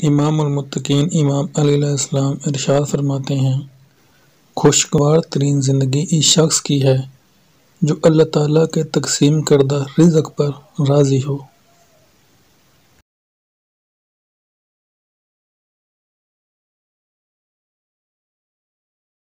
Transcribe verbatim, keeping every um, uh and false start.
इमामुल-मुत्तकीन इमाम अली अलैहिस्सलाम इरशाद फरमाते हैं, खुशगवार तरीन ज़िंदगी इस शख्स की है जो अल्लाह ताला के तकसीम करदा रिज़्क़ पर राज़ी हो।